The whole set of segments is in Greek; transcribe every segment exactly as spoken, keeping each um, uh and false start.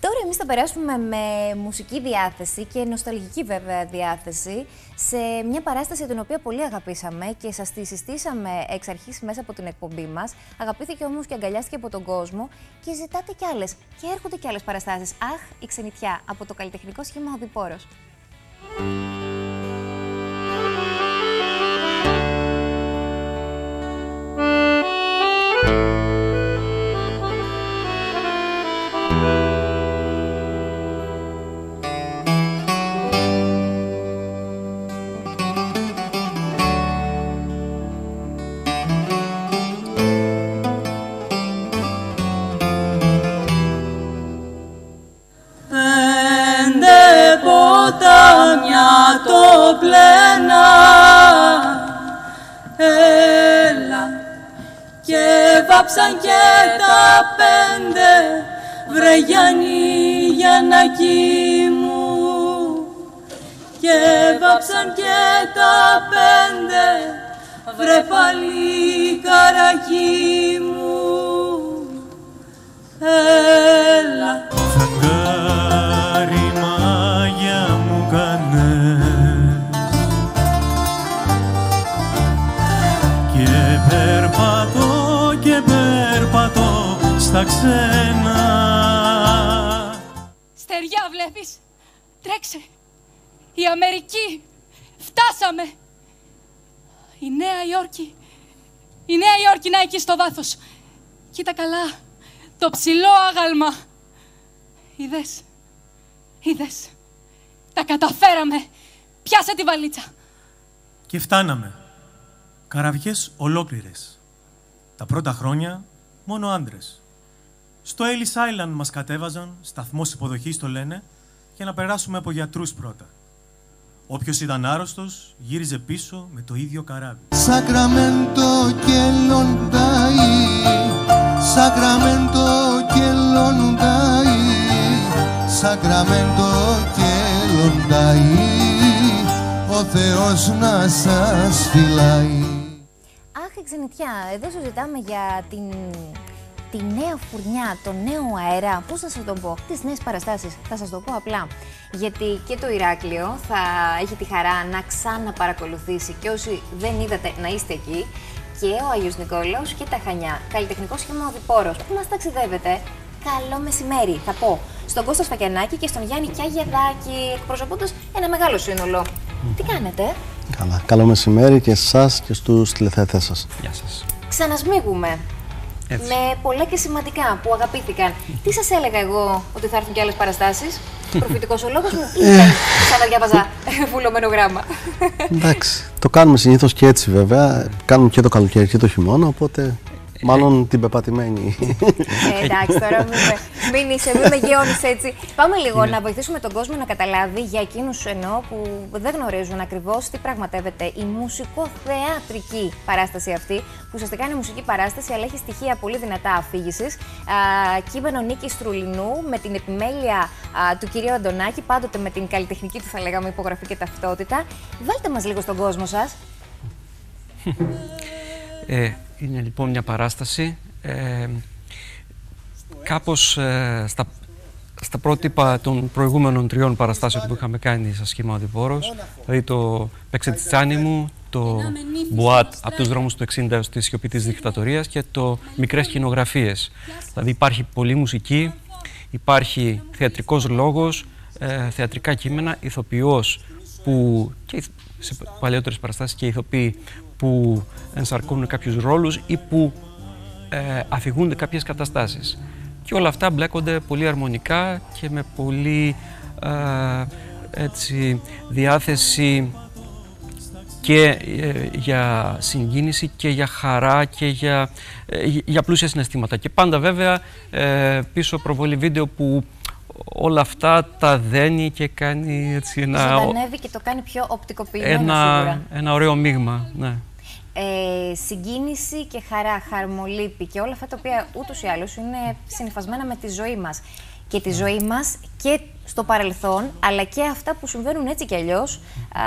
Τώρα εμείς θα περάσουμε με μουσική διάθεση και νοσταλγική βέβαια διάθεση σε μια παράσταση την οποία πολύ αγαπήσαμε και σας τη συστήσαμε εξ αρχής μέσα από την εκπομπή μας. Αγαπήθηκε όμως και αγκαλιάστηκε από τον κόσμο και ζητάτε κι άλλες. Και έρχονται κι άλλες παραστάσεις. Αχ, η Ξενιτιά από το καλλιτεχνικό σχήμα Οδυπόρος. Ποτάμια το πλένα, έλα και βάψαν και τα πέντε, βρε Γιάννη Γιαννακί μου, και βάψαν και τα πέντε, βρε παλικαράκι μου, έλα. Περπατώ και περπατώ στα ξένα. Στεριά βλέπεις, τρέξε, η Αμερική, φτάσαμε. Η Νέα Υόρκη, η Νέα Υόρκη να εκεί στο βάθος. Κοίτα καλά, το ψηλό άγαλμα. Είδες, είδες, τα καταφέραμε, πιάσε τη βαλίτσα. Και φτάναμε. Καραβιές ολόκληρες. Τα πρώτα χρόνια μόνο άντρες. Στο Ellis Island μας κατέβαζαν, σταθμός υποδοχής το λένε, για να περάσουμε από γιατρούς πρώτα. Όποιος ήταν άρρωστος γύριζε πίσω με το ίδιο καράβι. Σακραμέντο και Λοντάι, Σακραμέντο και Λοντάι, Σακραμέντο και Λοντάι, ο Θεός να σας φυλάει. Αχ, η Ξενιτιά, εδώ συζητάμε για την, τη νέα φουρνιά, τον νέο αέρα, πώς θα σας το πω, τις νέες παραστάσεις, θα σας το πω απλά. Γιατί και το Ηράκλειο θα έχει τη χαρά να ξαναπαρακολουθήσει και όσοι δεν είδατε να είστε εκεί, και ο Άγιος Νικόλαος και τα Χανιά, καλλιτεχνικό σχήμα Οδυπόρος, που μας ταξιδεύετε. Καλό μεσημέρι, θα πω, στον Κώστα Σφακιανάκη και στον Γιάννη Κιαγεδάκη, εκπροσωπώντας ένα μεγάλο σύνολο. Τι κάνετε? Καλά. Καλό μεσημέρι και εσάς και στους τηλεθεατές σας. Γεια σας. Ξανασμίγουμε. Έτσι. Με πολλά και σημαντικά που αγαπήθηκαν. Τι σας έλεγα εγώ ότι θα έρθουν και άλλες παραστάσεις? Προφητικός ο λόγος μου ή ήταν σαν να διάβαζα βουλωμένο γράμμα? Εντάξει. Το κάνουμε συνήθως και έτσι βέβαια. Κάνουμε και το καλοκαίρι και το χειμώνα, οπότε μάλλον την πεπατημένη. Ε, εντάξει, τώρα μην με, μην είσαι, μην με γεώνεις έτσι. Πάμε λίγο ναι. να βοηθήσουμε τον κόσμο να καταλάβει, για εκείνους εννοώ που δεν γνωρίζουν ακριβώς τι πραγματεύεται η μουσικοθεατρική παράσταση αυτή, που ουσιαστικά είναι μουσική παράσταση, αλλά έχει στοιχεία πολύ δυνατά αφήγησης. Κείμενο Νίκης Στρουλινού, με την επιμέλεια α, του κυρίου Αντωνάκη, πάντοτε με την καλλιτεχνική του, θα λέγαμε, υπογραφή και ταυτότητα. Βάλτε μας λίγο στον κόσμο σας. Ε, είναι λοιπόν μια παράσταση ε, κάπως ε, στα, στα πρότυπα των προηγούμενων τριών παραστάσεων που είχαμε κάνει στα σχήμα Οδυπόρος, δηλαδή το «Παίξε τη τσάνη μου», το «Μπουάτ από τους δρόμους του εξήντα έως τη σιωπή της δικτατορίας» και το «Μικρές σκηνογραφίες». Δηλαδή υπάρχει πολλή μουσική, υπάρχει θεατρικός λόγος, ε, θεατρικά κείμενα, ηθοποιός που και σε παλαιότερες παραστάσεις και ηθοποιοί που ενσαρκώνουν κάποιους ρόλους ή που ε, αφηγούνται κάποιες καταστάσεις. Και όλα αυτά μπλέκονται πολύ αρμονικά και με πολύ ε, έτσι, διάθεση και ε, για συγκίνηση και για χαρά και για, ε, για πλούσια συναισθήματα. Και πάντα βέβαια ε, πίσω προβολή βίντεο που όλα αυτά τα δένει και κάνει έτσι ένα... Ζωντανεύει και το κάνει πιο οπτικοποιημένο ένα, σίγουρα. Ένα ωραίο μείγμα, ναι. Ε, συγκίνηση και χαρά, χαρμολύπη και όλα αυτά τα οποία ούτως ή άλλως είναι συνυφασμένα με τη ζωή μας. Και τη ζωή μας και στο παρελθόν, αλλά και αυτά που συμβαίνουν έτσι κι αλλιώς, α,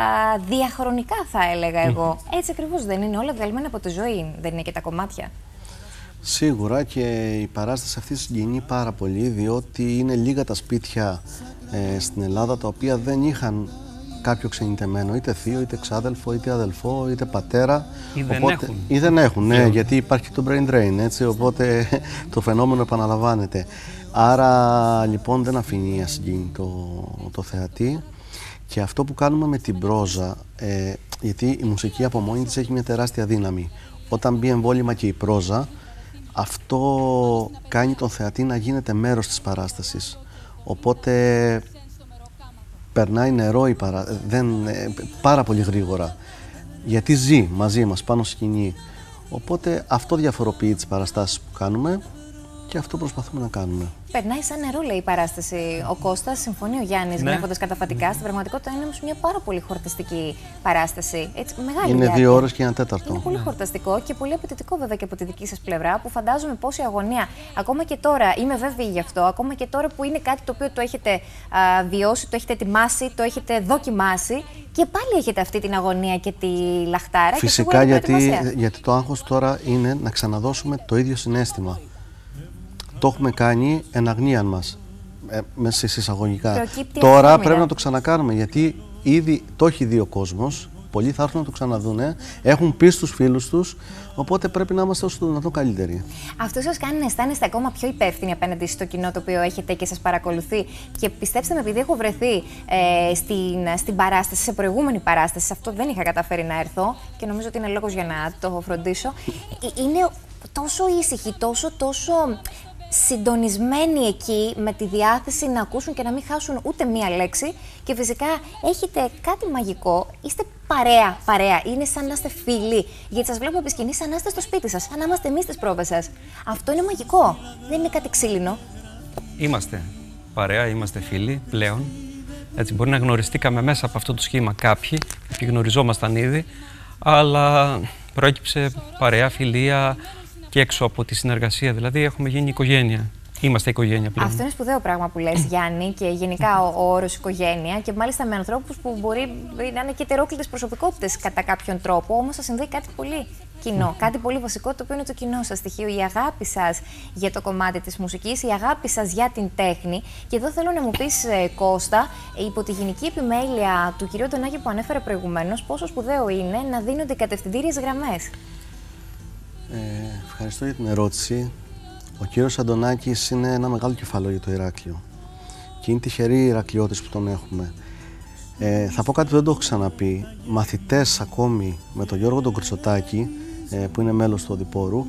διαχρονικά θα έλεγα εγώ. Έτσι ακριβώς δεν είναι, όλα βγαλμένα από τη ζωή, δεν είναι και τα κομμάτια? Σίγουρα, και η παράσταση αυτή συγκινεί πάρα πολύ, διότι είναι λίγα τα σπίτια ε, στην Ελλάδα τα οποία δεν είχαν κάποιο ξενιτεμένο, είτε θείο, είτε ξάδελφο, είτε αδελφό, είτε πατέρα. Ή δεν οπότε, έχουν. Ή δεν έχουν, ναι, γιατί υπάρχει το brain drain, έτσι, οπότε το φαινόμενο επαναλαμβάνεται. Άρα λοιπόν δεν αφήνει ασυγκίνητο το θεατή. Και αυτό που κάνουμε με την πρόζα, ε, γιατί η μουσική από μόνη της έχει μια τεράστια δύναμη. Όταν μπει εμβόλυμα και η πρόζα, αυτό κάνει τον θεατή να γίνεται μέρος της παράστασης. Οπότε περνάει νερό η παρά... δεν... πάρα πολύ γρήγορα, γιατί ζει μαζί μας πάνω σκηνή. Οπότε αυτό διαφοροποιεί τις παραστάσεις που κάνουμε και αυτό προσπαθούμε να κάνουμε. Περνάει σαν νερό, λέει η παράσταση. Ο Κώστας, συμφωνεί ο Γιάννης, ναι. Γνέφοντας καταφατικά. Στην πραγματικότητα είναι όμως μια πάρα πολύ χορταστική παράσταση. Έτσι, μεγάλη είναι διάρκεια. δύο ώρες και ένα τέταρτο. Είναι πολύ ναι. χορταστικό και πολύ απαιτητικό, βέβαια, και από τη δική σας πλευρά, που φαντάζομαι πόση αγωνία. Ακόμα και τώρα, είμαι βέβαιη γι' αυτό, ακόμα και τώρα που είναι κάτι το οποίο το έχετε α, βιώσει, το έχετε ετοιμάσει, το έχετε δοκιμάσει. Και πάλι έχετε αυτή την αγωνία και τη λαχτάρα. Φυσικά, και γιατί, γιατί το άγχος τώρα είναι να ξαναδώσουμε το ίδιο συναίσθημα. Το έχουμε κάνει εν αγνίαν μας, ε, μέσα σε εισαγωγικά. Προκύπτει Τώρα ευθύμητα. πρέπει να το ξανακάνουμε, γιατί ήδη το έχει δει ο κόσμος. Πολλοί θα έρθουν να το ξαναδούνε, έχουν πει στους φίλους τους, οπότε πρέπει να είμαστε όσο το δυνατόν καλύτεροι. Αυτό σας κάνει να αισθάνεστε ακόμα πιο υπεύθυνοι απέναντι στο κοινό το οποίο έχετε και σας παρακολουθεί. Και πιστέψτε με, επειδή έχω βρεθεί ε, στην, στην παράσταση, σε προηγούμενη παράσταση, σε αυτό δεν είχα καταφέρει να έρθω και νομίζω ότι είναι λόγος για να το φροντίσω. Είναι τόσο ήσυχοι, τόσο, τόσο συντονισμένοι εκεί, με τη διάθεση να ακούσουν και να μην χάσουν ούτε μία λέξη. Και φυσικά έχετε κάτι μαγικό. Είστε παρέα, παρέα. Είναι σαν να είστε φίλοι. Γιατί σας βλέπω επί σκηνής σαν να είστε στο σπίτι σας, σαν να είμαστε εμείς στις πρόβες σας. Αυτό είναι μαγικό. Δεν είναι κάτι ξύλινο. Είμαστε παρέα, είμαστε φίλοι πλέον. Έτσι, μπορεί να γνωριστήκαμε μέσα από αυτό το σχήμα κάποιοι, και γνωριζόμασταν ήδη, αλλά προέκυψε παρέα, φιλία και έξω από τη συνεργασία. Δηλαδή, έχουμε γίνει οικογένεια. Είμαστε οικογένεια πλέον. Αυτό είναι σπουδαίο πράγμα που λες, Γιάννη, και γενικά ο, ο όρος οικογένεια, και μάλιστα με ανθρώπους που μπορεί να είναι και ετερόκλητες προσωπικότητες κατά κάποιον τρόπο, όμως θα συνδέει κάτι πολύ κοινό, κάτι πολύ βασικό, το οποίο είναι το κοινό σας στοιχείο, η αγάπη σας για το κομμάτι της μουσικής, η αγάπη σας για την τέχνη. Και εδώ θέλω να μου πεις, Κώστα, υπό τη γενική επιμέλεια του κυρίου Αντωνάκη που ανέφερε προηγουμένως, πόσο σπουδαίο είναι να δίνονται κατευθυντήριες γραμμές. Ε, ευχαριστώ για την ερώτηση. Ο κύριος Αντωνάκης είναι ένα μεγάλο κεφάλαιο για το Ηράκλειο και είναι τυχεροί οι Ηρακλειώτες που τον έχουμε. Ε, θα πω κάτι που δεν το έχω ξαναπεί. Μαθητές ακόμη με τον Γιώργο τον Κριτσοτάκη, ε, που είναι μέλος του Οδυπόρου,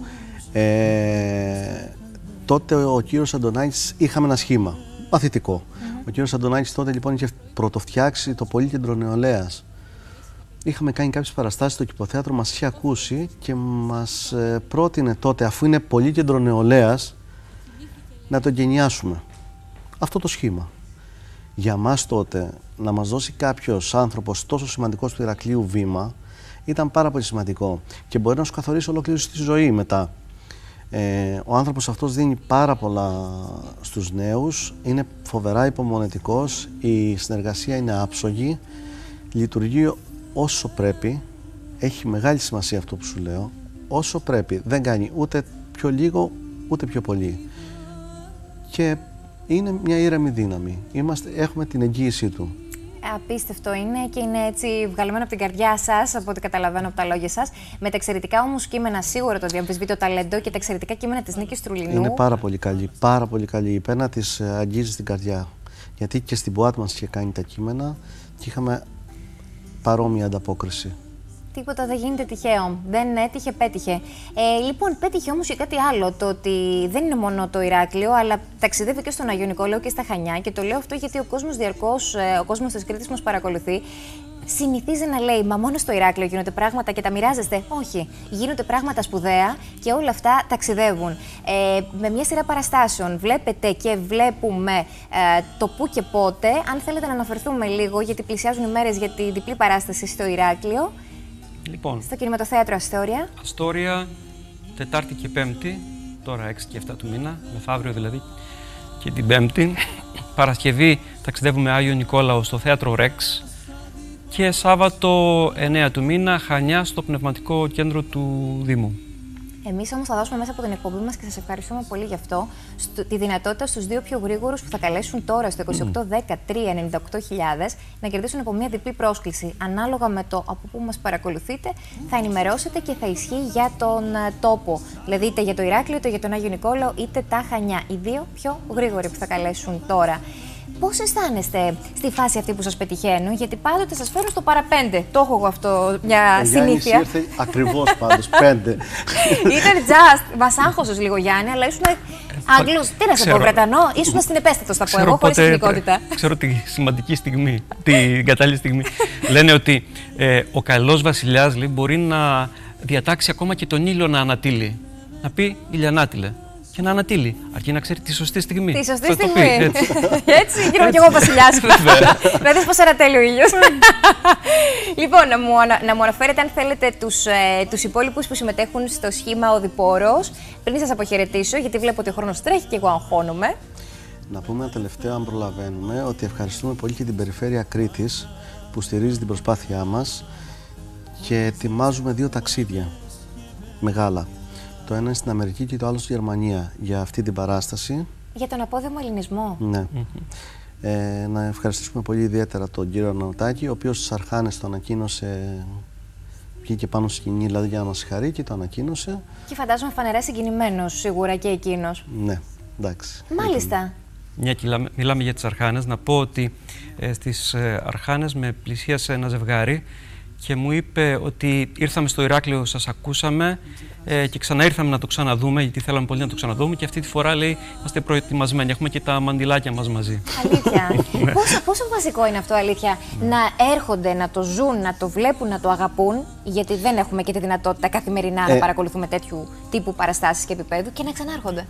ε, τότε ο κύριος Αντωνάκης είχαμε ένα σχήμα μαθητικό. Mm-hmm. Ο κύριος Αντωνάκης τότε λοιπόν είχε πρωτοφτιάξει το Πολύκεντρο Νεολαίας. Είχαμε κάνει κάποιες παραστάσεις στο Κηποθέατρο, μας είχε ακούσει και μας ε, πρότεινε τότε, αφού είναι Πολύκεντρο Νεολαίας, να το εγκαινιάσουμε. Αυτό το σχήμα. Για μας τότε, να μας δώσει κάποιος άνθρωπος τόσο σημαντικός του Ηρακλείου βήμα, ήταν πάρα πολύ σημαντικό και μπορεί να σου καθορίσει ολόκληρη τη ζωή μετά. Ε, ο άνθρωπος αυτός δίνει πάρα πολλά στους νέους, είναι φοβερά υπομονετικός, η συνεργασία είναι άψογη, λειτουργεί όσο πρέπει, έχει μεγάλη σημασία αυτό που σου λέω, όσο πρέπει, δεν κάνει ούτε πιο λίγο ούτε πιο πολύ. Και είναι μια ήρεμη δύναμη, Είμαστε, έχουμε την εγγύησή του. Απίστευτο είναι και είναι έτσι βγαλμένο από την καρδιά σας, από ό,τι καταλαβαίνω από τα λόγια σας. Με τα εξαιρετικά όμως κείμενα, σίγουρα το διαμφισβήτω ταλέντο, και τα εξαιρετικά κείμενα της Νίκης Τρουλινού. Είναι πάρα πολύ καλή, πάρα πολύ καλή. Η πένα της αγγίζει στην καρδιά. Γιατί και στην Μποάτ μας είχε κάνει τα κείμενα και είχαμε παρόμοια ανταπόκριση. Τίποτα δεν γίνεται τυχαίο. Δεν έτυχε, πέτυχε. Ε, λοιπόν, πέτυχε όμως και κάτι άλλο. Το ότι δεν είναι μόνο το Ηράκλειο, αλλά ταξιδεύει και στον Αγιο Νικόλαο και στα Χανιά. Και το λέω αυτό γιατί ο κόσμος διαρκώς, ο κόσμος της Κρήτης μας παρακολουθεί. Συνηθίζει να λέει, μα μόνο στο Ηράκλειο γίνονται πράγματα και τα μοιράζεστε. Όχι. Γίνονται πράγματα σπουδαία και όλα αυτά ταξιδεύουν. Ε, με μια σειρά παραστάσεων βλέπετε και βλέπουμε ε, το πού και πότε. Αν θέλετε να αναφερθούμε λίγο, γιατί πλησιάζουν οι μέρες για τη διπλή παράσταση στο Ηράκλειο. Λοιπόν, στο κινηματοθέατρο Αστόρια. Αστόρια, Τετάρτη και Πέμπτη, τώρα έξι και επτά του μήνα, μεθαύριο δηλαδή, και την Πέμπτη. Παρασκευή ταξιδεύουμε Άγιο Νικόλαο στο θέατρο Ρεξ και Σάββατο εννέα του μήνα Χανιά στο Πνευματικό Κέντρο του Δήμου. Εμείς όμως θα δώσουμε μέσα από την εκπομπή μας και σας ευχαριστούμε πολύ γι' αυτό στο, τη δυνατότητα στους δύο πιο γρήγορους που θα καλέσουν τώρα στο είκοσι οκτώ δέκα τρία ενενήντα οκτώ χιλιάδες να κερδίσουν από μια διπλή πρόσκληση. Ανάλογα με το από πού μας παρακολουθείτε, θα ενημερώσετε και θα ισχύει για τον uh, τόπο. Δηλαδή είτε για το Ηράκλειο, είτε για τον Άγιο Νικόλαο, είτε τα Χανιά. Οι δύο πιο γρήγοροι που θα καλέσουν τώρα. Πώς αισθάνεστε στη φάση αυτή που σας πετυχαίνουν, γιατί πάντοτε σας φέρνω στο παραπέντε. Το έχω εγώ αυτό μια ο συνήθεια. Γιάννης ήρθε ακριβώς πάντως, πέντε. Ήταν just, μας άγχωσες λίγο Γιάννη, αλλά ήσουν Άγγλος, τι να σε πω, Βρετανό, ήσουν στην επέστατο, θα πω εγώ, χωρίς εθνικότητα. Ξέρω τη σημαντική στιγμή, την κατάλληλη στιγμή. Λένε ότι ε, ο καλός βασιλιάς λέει, μπορεί να διατάξει ακόμα και τον ήλιο να ανατείλει. Να πει ηλιανάτιλε. Και να ανατείλει, αρκεί να ξέρει τη σωστή στιγμή. Τη σωστή στιγμή. Πει, έτσι. έτσι, γίνομαι κι εγώ βασιλιάς. Να δεις πώς ανατέλει ο ήλιος. Λοιπόν, να μου, να μου αναφέρετε, αν θέλετε, τους, ε, τους υπόλοιπους που συμμετέχουν στο σχήμα Οδηπόρος, πριν σας αποχαιρετήσω, γιατί βλέπω ότι ο χρόνος τρέχει και εγώ αγχώνομαι. Να πούμε ένα τελευταίο, αν προλαβαίνουμε, ότι ευχαριστούμε πολύ και την Περιφέρεια Κρήτης που στηρίζει την προσπάθειά μας και ετοιμάζουμε δύο ταξίδια μεγάλα. Το ένα είναι στην Αμερική και το άλλο στη Γερμανία για αυτή την παράσταση. Για τον απόδεμο ελληνισμό. Ναι. Mm-hmm. ε, να ευχαριστήσουμε πολύ ιδιαίτερα τον κύριο Ναουτάκη, ο οποίος στις Αρχάνες το ανακοίνωσε, βγήκε πάνω στη σκηνή δηλαδή για να μας συγχαρεί και το ανακοίνωσε. Και φαντάζομαι φανερά συγκινημένος σίγουρα και εκείνος. Ναι, εντάξει. Μάλιστα. Μια και μιλάμε για τις Αρχάνες, να πω ότι ε, στις ε, Αρχάνες με πλησίασε ένα ζευγάρι και μου είπε ότι ήρθαμε στο Ηράκλειο, σας ακούσαμε ε, και ξαναήρθαμε να το ξαναδούμε, γιατί θέλαμε πολύ να το ξαναδούμε και αυτή τη φορά λέει είμαστε προετοιμασμένοι, έχουμε και τα μαντιλάκια μας μαζί. Αλήθεια. πόσο, πόσο βασικό είναι αυτό, αλήθεια, να έρχονται, να το ζουν, να το βλέπουν, να το αγαπούν, γιατί δεν έχουμε και τη δυνατότητα καθημερινά ε, να παρακολουθούμε τέτοιου τύπου παραστάσεις και επίπεδου και να ξανάρχονται.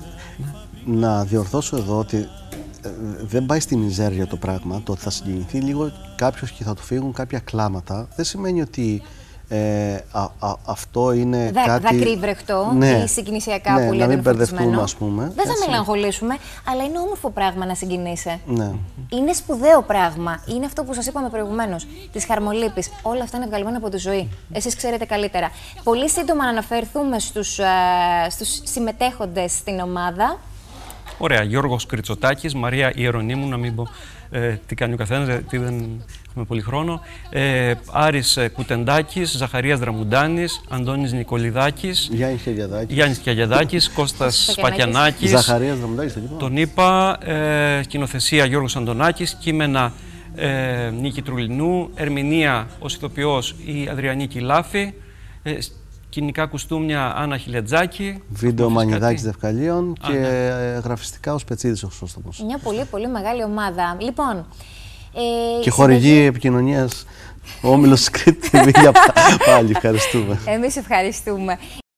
Να διορθώσω εδώ ότι δεν πάει στη μιζέρια το πράγμα. Το ότι θα συγκινηθεί λίγο κάποιος και θα του φύγουν κάποια κλάματα δεν σημαίνει ότι ε, α, α, αυτό είναι Δα, κάτι... δακρύβρεχτο ναι, ή συγκινησιακά ναι, που λέμε. λέμε Να μην μπερδευτούμε, ας πούμε. Δεν θα μελαγχολήσουμε, αλλά είναι όμορφο πράγμα να συγκινείσαι. Ναι. Είναι σπουδαίο πράγμα. Είναι αυτό που σας είπαμε προηγουμένως. Της χαρμολύπης. Όλα αυτά είναι βγαλμένα από τη ζωή. Εσείς ξέρετε καλύτερα. Πολύ σύντομα να αναφερθούμε στους, α, στους συμμετέχοντες στην ομάδα. Ωραία. Γιώργος Κριτσοτάκης, Μαρία Ιερονίμου, να μην πω ε, τι κάνει ο καθένας, γιατί δεν έχουμε πολύ χρόνο. Ε, Άρης Κουτεντάκης, Ζαχαρίας Δραμουντάνης, Αντώνης Νικολιδάκης, Γιάννης Κιαγιαδάκης, Γιάννης Κιαγιαδάκης, Κώστας Σπακιανάκης. Ζαχαρίας Δραμουντάνης, τον είπα. Τον είπα. Ε, σκηνοθεσία Γιώργος Αντωνάκης, κείμενα ε, Νίκη Τρουλινού, ερμηνεία ως ηθοποιός η Αδριανή Κιλάφη. Ε, Κοινικά κουστούμια Άννα Χιλιατζάκη. Βίντεο Μανιδάκης Δευκαλίων Α, και ναι. γραφιστικά ο Σπετσίδης ο Χρυσόστομος. Μια πολύ πολύ μεγάλη ομάδα. Λοιπόν. Ε, και χορηγή συνεχί... επικοινωνίας ο Όμιλος Κρήτη. Πάλι ευχαριστούμε. Εμείς ευχαριστούμε.